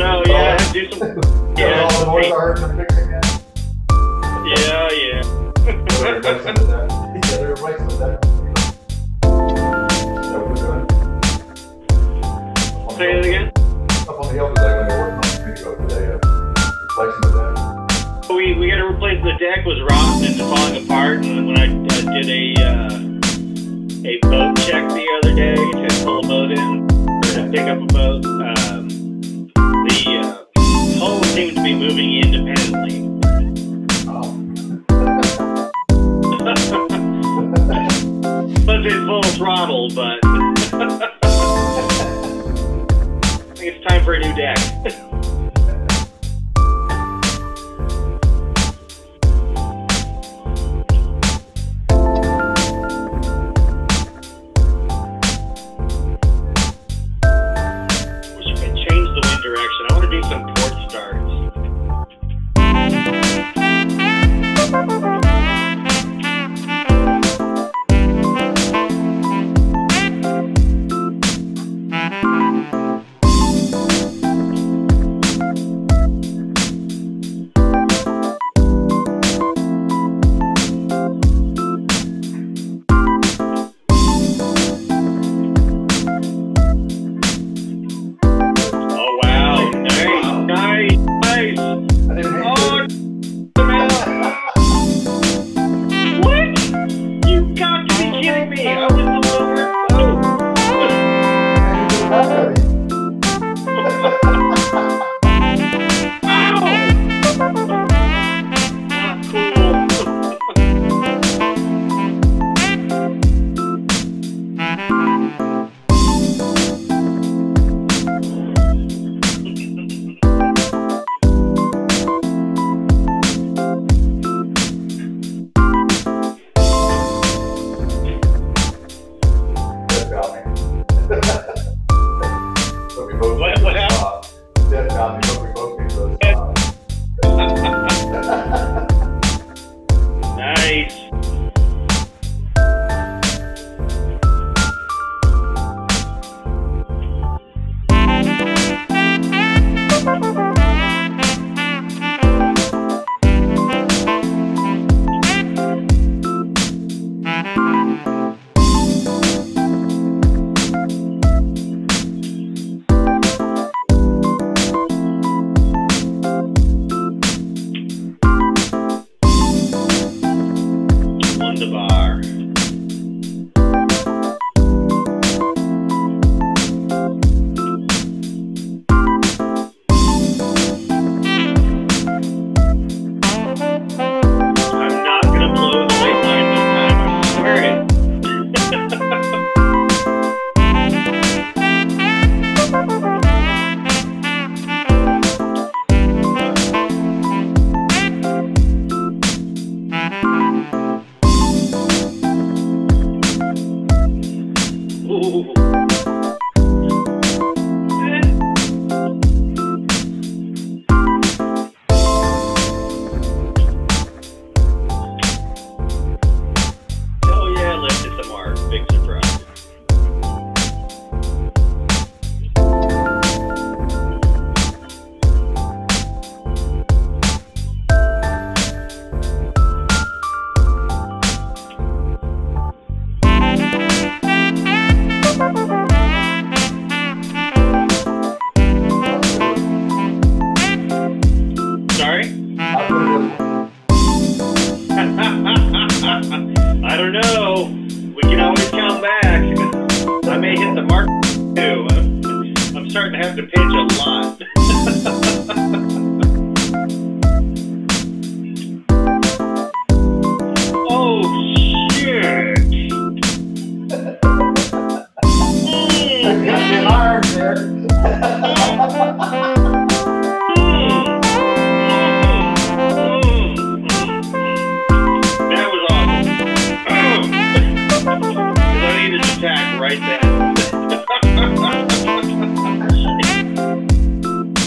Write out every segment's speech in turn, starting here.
So yeah, do some. Yeah. All the boys are fixing that. Yeah. They're replacing the deck. Yeah, they're replacing the deck. That what they're doing? Say it again. Up on the hill today when they're working on the video today, replacing the deck. We got to replace the deck. Was rotten and falling apart, and when I did a boat check the other day to pull a boat in or to pick up a boat, the hull seemed to be moving independently. Plus it's full throttle, but I think it's time for a new deck. Direction. I want to do some port starts. I don't know. We can always come back. I may hit the mark too. I'm starting to have to pitch a lot. Oh shit! Got your arms there. Attack right then.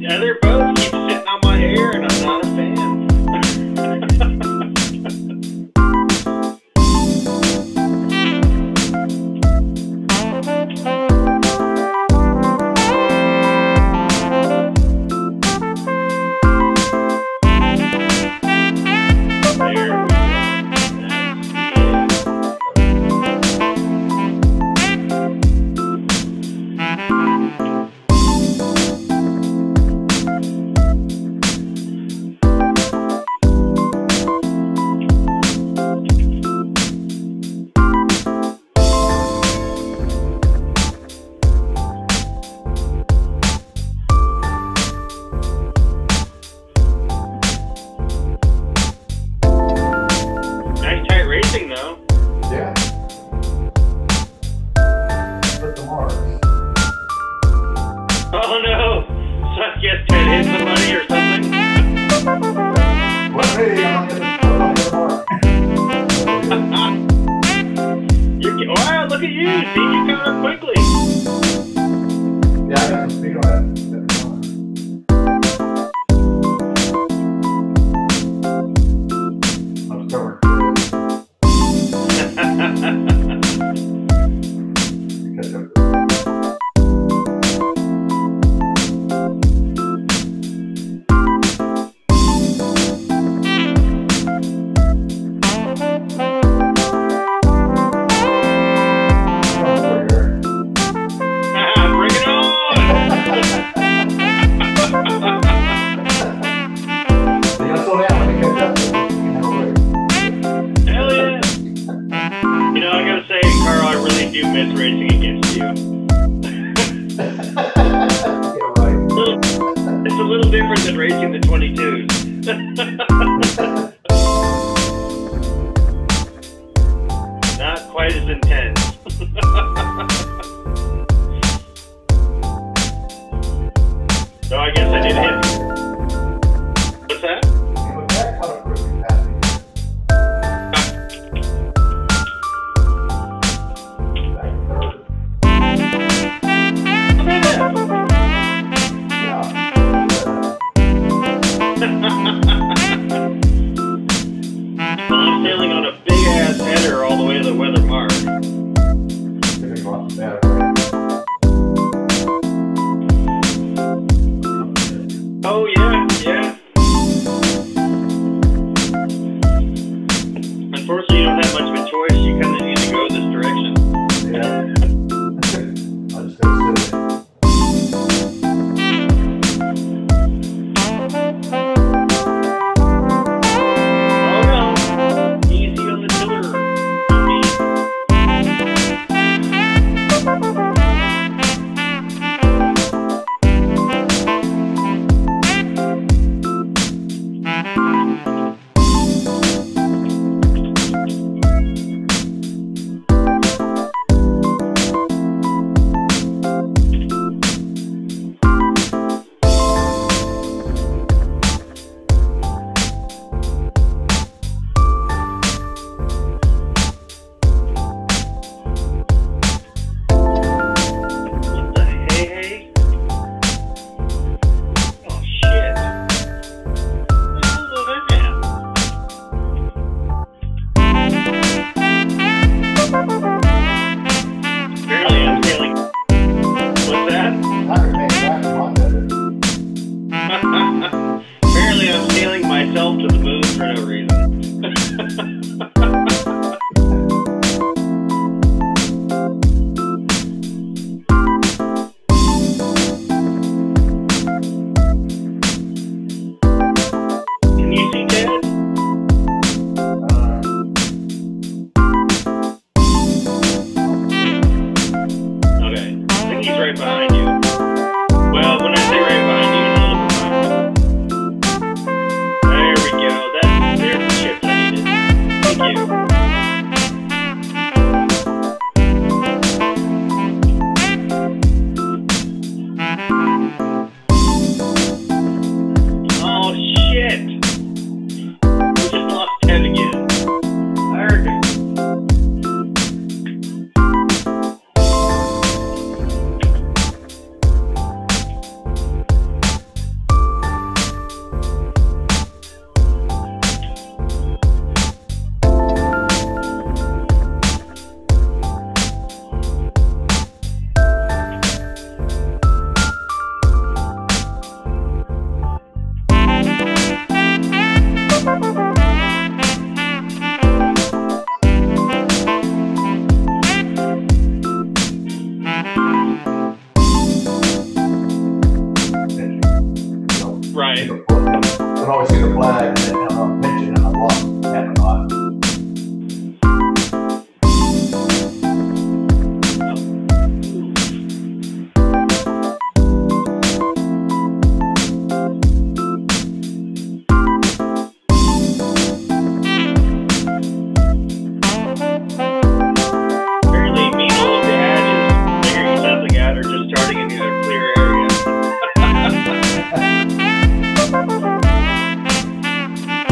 other boats keep sitting on my hair, and I'm not a fan. Wow, look at you! See, you got up quickly. Yeah, I got some speed on that. I'm stubborn. Catch up. Miss racing against you. Yeah, right. It's a little different than racing the 22s. Not quite as intense. So I guess I did hit. What's that? I'm sailing on a big ass header all the way to the weather mark. Oh yeah, yeah. Unfortunately, you don't have much of a choice. You kind of need to go this direction. Yeah. I'll just go sit. Apparently I'm sailing myself to the moon for no reason. Can you see Ted? Okay, I think he's right behind you. Well, when I say right behind you, he's a little behind me. There we go. There's the chips I needed. Thank you. Oh, shit. We just lost Ted again. I heard it. Right. I've always seen the flag and then mention and I'm lost. Haven't I? Apparently, Meanwhile Dad is figuring something out or just starting in a clear area.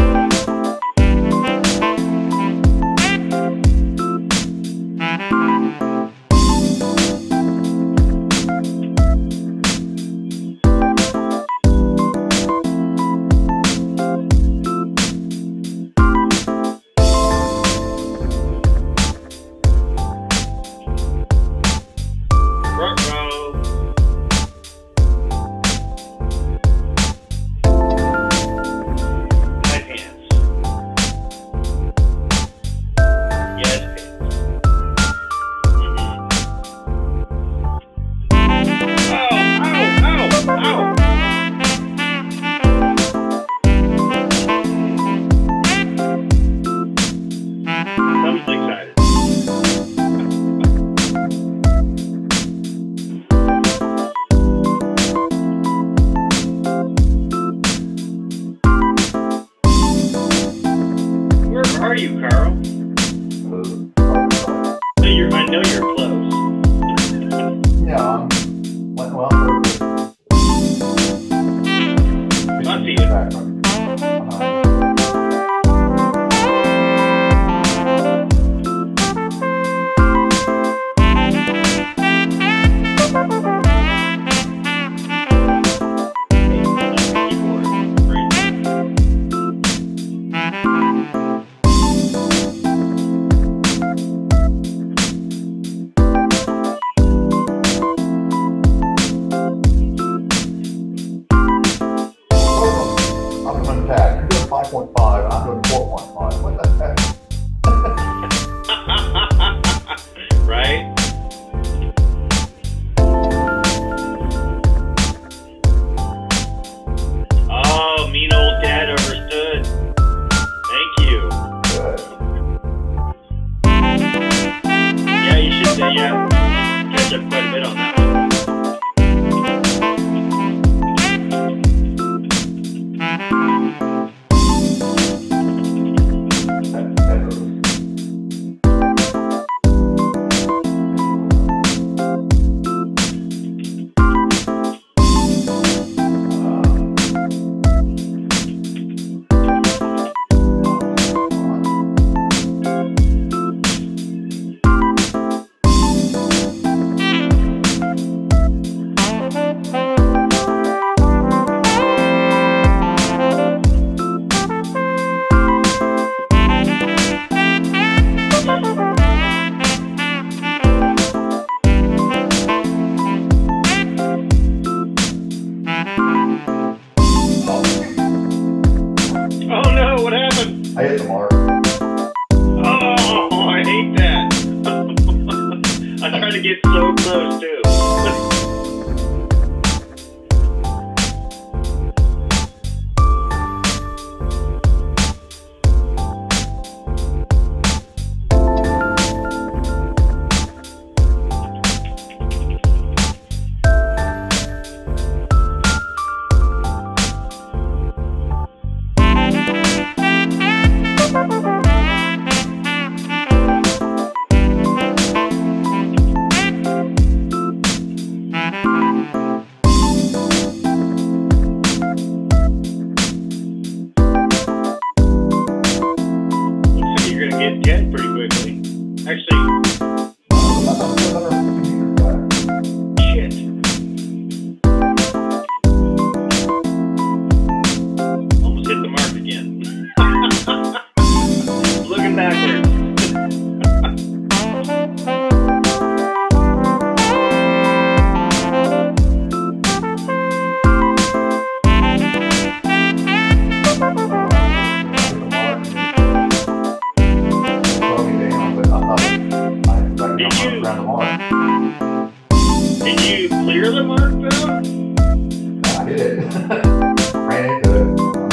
you clear the mark though? I hit it. Ran into it.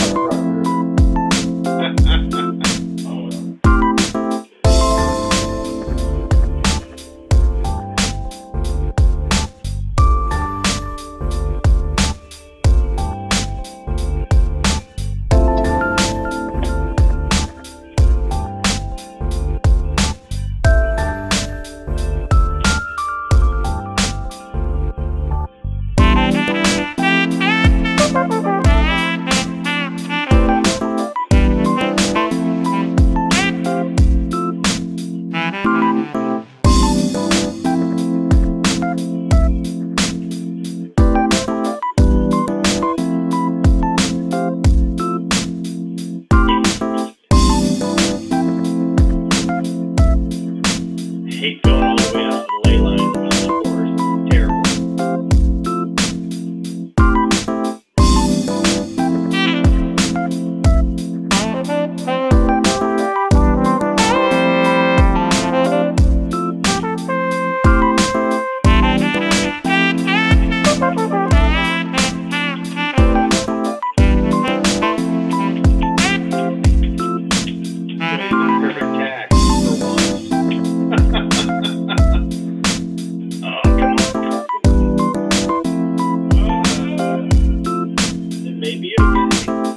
Hate going all the way out to the ley line in the middle of the forest. Terrible. Perfect tack for once. Oh, come on. It may be okay.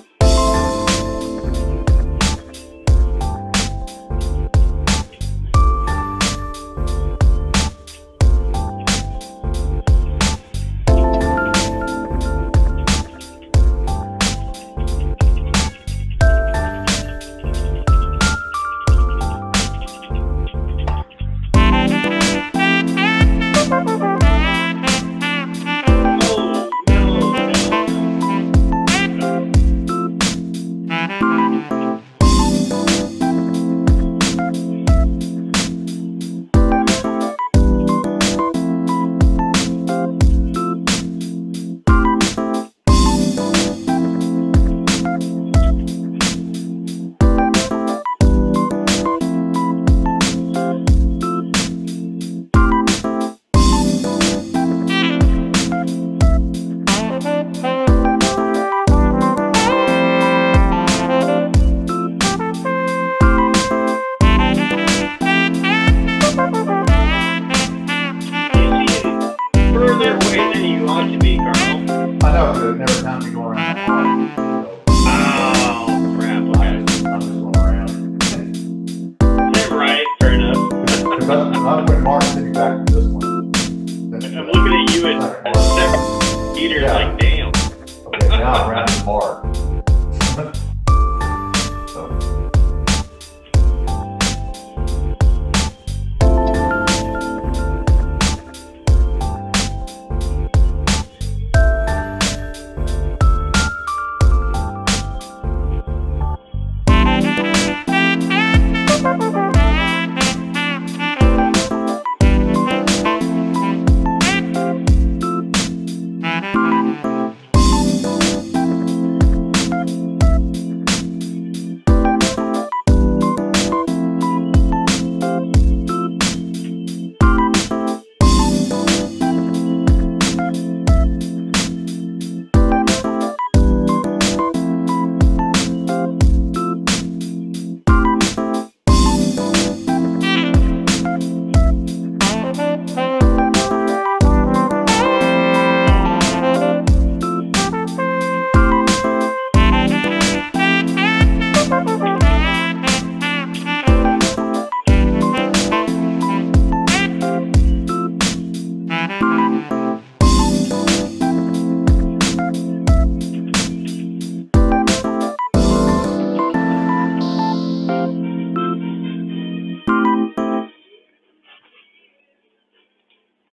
Further away than you ought to be, Carl. I know, but it never time to go around the park. Oh, crap. So Okay. I'm just going around. Right, fair enough. Because I'm putting Mark sitting back to this one. I'm looking at you at 7 meters, Yeah. like, damn. Okay, now I'm around the bar.